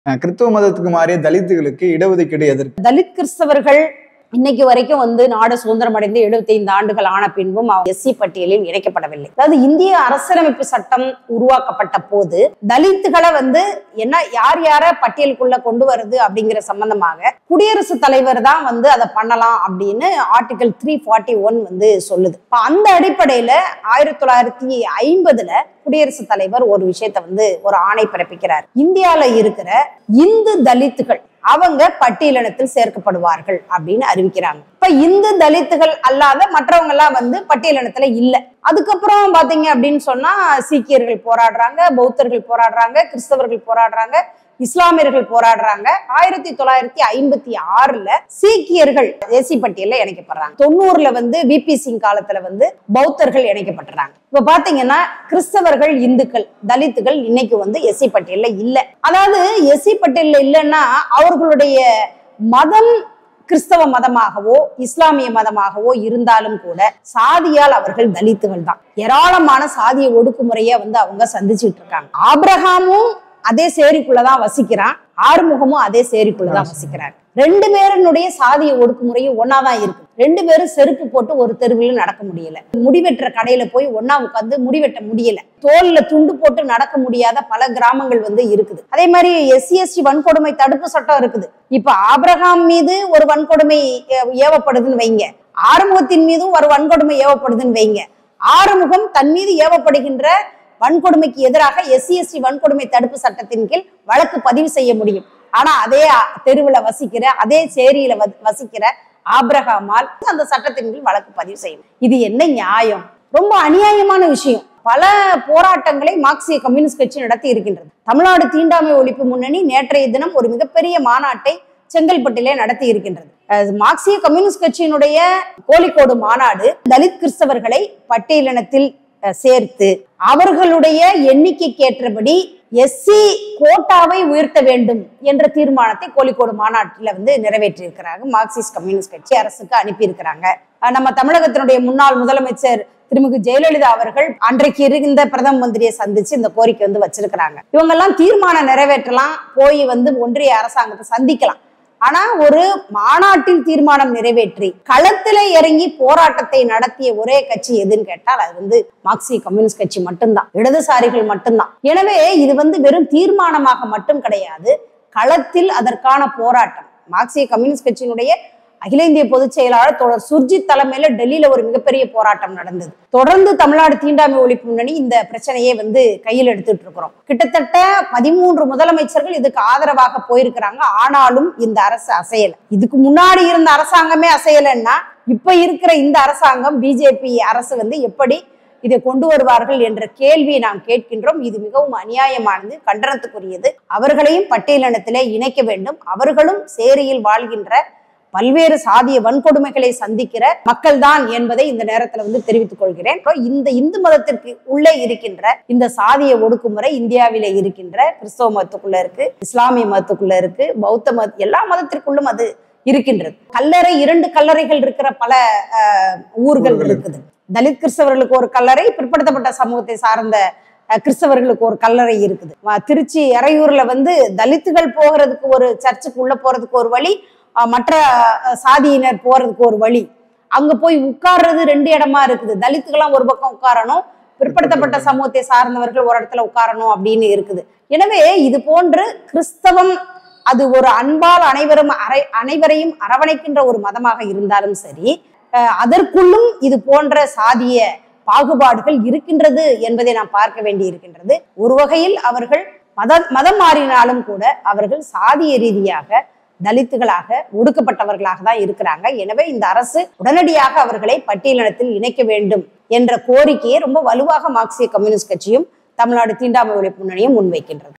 கிறிஸ்துவ மதத்துக்கு மாறிய தலித்துகளுக்கு இடஒதுக்கீடு எதற்கு? தலித் கிறிஸ்தவர்கள் இன்னைக்கு வரைக்கும் நாடு சுதந்திரம் அடைந்து 75 ஆண்டுகள் ஆன பின்பும் எஸ்சி பட்டியலில் இணைக்கப்படவில்லை. அதாவது இந்திய அரசியலமைப்பு சட்டம் உருவாக்கப்பட்ட போது தலித்துகளை என்ன யார் யார பட்டியலுக்குள்ள கொண்டு வருது அப்படிங்கிற சம்பந்தமாக குடியரசுத் தலைவர் தான் அதை பண்ணலாம் அப்படின்னு ஆர்டிகல் 341 சொல்லுது. அந்த அடிப்படையில 1950 குடியரசுத் தலைவர் ஒரு விஷயத்த ஒரு ஆணை பிறப்பிக்கிறார். இந்தியால இருக்கிற இந்து தலித்துகள் அவங்க பட்டியலினத்தில் சேர்க்கப்படுவார்கள் அப்படின்னு அறிவிக்கிறாங்க. இப்ப இந்து தலித்துகள் அல்லாத மற்றவங்க எல்லாம் பட்டியலினத்துல இல்ல. அதுக்கப்புறம் பாத்தீங்க அப்படின்னு சொன்னா சீக்கியர்கள் போராடுறாங்க, பௌத்தர்கள் போராடுறாங்க, கிறிஸ்தவர்கள் போராடுறாங்க, இஸ்லாமியர்கள் போராடுறாங்க. 1956 சீக்கியர்கள் தேசிய பட்டியல்ல இணைக்கப்படுறாங்க. 90 விபி சிங் காலத்துல பௌத்தர்கள் இணைக்கப்பட்டுறாங்க. இப்ப பாத்தீங்கன்னா கிறிஸ்தவர்கள், இந்துக்கள், தலித்துகள் இன்னைக்கு எஸ்சி பட்டியல்ல இல்ல. அதாவது எஸ்சி பட்டியல்ல இல்லைன்னா அவர்களுடைய மதம் கிறிஸ்தவ மதமாகவோ இஸ்லாமிய மதமாகவோ இருந்தாலும் கூட சாதியால் அவர்கள் தலித்துகள் தான். ஏராளமான சாதிய ஒடுக்குமுறைய அவங்க சந்திச்சுட்டு இருக்காங்க. ஆபிரகாமும் அதே சேரிக்குள்ளதான் வசிக்கிறான், ஆறுமுகமும் அதே சேரிக்குள்ளதான் வசிக்கிறாங்க. 2 பேருடைய சாதிய ஒடுக்குமுறையும் ஒன்னாதான் இருக்கு. 2 பேரும் செருப்பு போட்டு ஒரு தெருவில் நடக்க முடியல. முடிவெட்டுற கடையில போய் ஒன்னா உட்காந்து முடிவெட்ட முடியல. தோல்ல துண்டு போட்டு நடக்க முடியாத பல கிராமங்கள் இருக்குது. அதே மாதிரி SC/ST வன்கொடுமை தடுப்பு சட்டம் இருக்குது. இப்ப ஆபிரகாம் மீது ஒரு வன்கொடுமை ஏவப்படுதுன்னு வைங்க, ஆறுமுகத்தின் மீதும் ஒரு வன்கொடுமை ஏவப்படுதுன்னு வைங்க. ஆறுமுகம் தன் மீது ஏவப்படுகின்ற வன்கொடுமைக்கு எதிராக SC/ST வன்கொடுமை தடுப்பு சட்டத்தின் கீழ் வழக்கு பதிவு செய்ய முடியும். ஆனா அதே தெருவுல வசிக்கிற, அதே சேரியில வசிக்கிற ஆபிரகாமால் அந்த சட்டத்தின் கீழ் வழக்கு பதிவு செய்யும். இது என்ன நியாயம்? ரொம்ப அநியாயமான விஷயம். பல போராட்டங்களை மார்க்சிய கம்யூனிஸ்ட் கட்சி நடத்தி இருக்கின்றது. தமிழ்நாடு தீண்டாமை ஒழிப்பு முன்னணி நேற்றைய தினம் ஒரு மிகப்பெரிய மாநாட்டை செங்கல்பட்டிலே நடத்தி இருக்கின்றது. மார்க்சிய கம்யூனிஸ்ட் கட்சியினுடைய கோழிக்கோடு மாநாடு தலித் கிறிஸ்தவர்களை பட்டியலினத்தில் சேர்த்து அவர்களுடைய எண்ணிக்கைக்கு ஏற்றபடி SC கோட்டாவை உயர்த்த வேண்டும் என்ற தீர்மானத்தை கோழிக்கோடு மாநாட்டில் நிறைவேற்றி இருக்கிறாங்க. மார்க்சிஸ்ட் கம்யூனிஸ்ட் கட்சி அரசுக்கு அனுப்பி இருக்கிறாங்க. நம்ம தமிழகத்தினுடைய முன்னாள் முதலமைச்சர் திருமிகு ஜெயலலிதா அவர்கள் அன்றைக்கு இருந்த பிரதம மந்திரியை சந்திச்சு இந்த கோரிக்கை வச்சிருக்கிறாங்க. இவங்க எல்லாம் தீர்மானம் நிறைவேற்றலாம், போய் ஒன்றிய அரசாங்கத்தை சந்திக்கலாம். ஆனா ஒரு மாநாட்டில் தீர்மானம் நிறைவேற்றி களத்துல இறங்கி போராட்டத்தை நடத்திய ஒரே கட்சி எதுன்னு கேட்டால் அது மார்க்சிய கம்யூனிஸ்ட் கட்சி மட்டும்தான், இடதுசாரிகள் மட்டும்தான். எனவே இது வெறும் தீர்மானமாக மட்டும் கிடையாது, களத்தில் அதற்கான போராட்டம். மார்க்சிய கம்யூனிஸ்ட் கட்சியினுடைய அகில இந்திய பொதுச் செயலாளர் தோழர் சுர்ஜித் தலைமையில டெல்லியில ஒரு மிகப்பெரிய போராட்டம் நடந்தது. தொடர்ந்து தமிழ்நாடு தீண்டாமை ஒழிப்பு முன்னணி இந்த பிரச்சனையை கையில் எடுத்துட்டு இருக்கிறோம். கிட்டத்தட்ட 13 முதலமைச்சர்கள் இதுக்கு ஆதரவாக போயிருக்கிறாங்க. ஆனாலும் இந்த அரசு அசையல. இதுக்கு முன்னாடி இருந்த அரசாங்கமே அசையலன்னா இப்ப இருக்கிற இந்த அரசாங்கம் பிஜேபி அரசு எப்படி இதை கொண்டு வருவார்கள் என்ற கேள்வியை நாம் கேட்கின்றோம். இது மிகவும் அநியாயமானது, கண்டனத்துக்குரியது. அவர்களையும் பட்டியலினத்திலே இணைக்க வேண்டும். அவர்களும் சேரியில் வாழ்கின்ற பல்வேறு சாதிய வன்கொடுமைகளை சந்திக்கிற மக்கள் தான் என்பதை இந்த நேரத்துல தெரிவித்துக் கொள்கிறேன். இந்த இந்து மதத்திற்கு உள்ளே இருக்கின்ற இந்த சாதிய ஒடுக்குமுறை இந்தியாவிலே இருக்கின்ற கிறிஸ்தவ மதத்துக்குள்ள இருக்கு, இஸ்லாமிய மதத்துக்குள்ள இருக்கு, பௌத்த மத எல்லா மதத்திற்குள்ளும் அது இருக்கின்றது. கல்லறை, 2 கல்லறைகள் இருக்கிற பல ஊர்கள் இருக்குது. தலித் கிறிஸ்தவர்களுக்கு ஒரு கல்லறை, பிற்படுத்தப்பட்ட சமூகத்தை சார்ந்த கிறிஸ்தவர்களுக்கு ஒரு கல்லறை இருக்குது. திருச்சி எறையூர்ல தலித்துகள் போகிறதுக்கு ஒரு சர்ச்சுக்கு உள்ள போறதுக்கு ஒரு வழி, மற்ற சாதியினர் போறதுக்கு ஒரு வழி. அங்க போய் உட்கார்றது 2 இடமா இருக்குது. தலித்துக்கெல்லாம் ஒரு பக்கம் உட்காரணும், பிற்படுத்தப்பட்ட சமூகத்தை சார்ந்தவர்கள் ஒரு இடத்துல உட்காரணும் அப்படின்னு இருக்குது. எனவே இது போன்று கிறிஸ்தவம் அது ஒரு அன்பால் அனைவரையும் அரவணைக்கின்ற ஒரு மதமாக இருந்தாலும் சரி, அதற்குள்ளும் இது போன்ற சாதிய பாகுபாடுகள் இருக்கின்றது என்பதை நாம் பார்க்க வேண்டி இருக்கின்றது. ஒரு வகையில் அவர்கள் மதம் மாறினாலும் கூட அவர்கள் சாதிய ரீதியாக தலித்துகளாக ஒடுக்கப்பட்டவர்களாக தான் இருக்கிறாங்க. எனவே இந்த அரசு உடனடியாக அவர்களை பட்டியலினத்தில் இணைக்க வேண்டும் என்ற கோரிக்கையை ரொம்ப வலுவாக மார்க்சிய கம்யூனிஸ்ட் கட்சியும் தமிழ்நாடு தீண்டாமை ஒழிப்பு முன்னணியும் முன்வைக்கின்றது.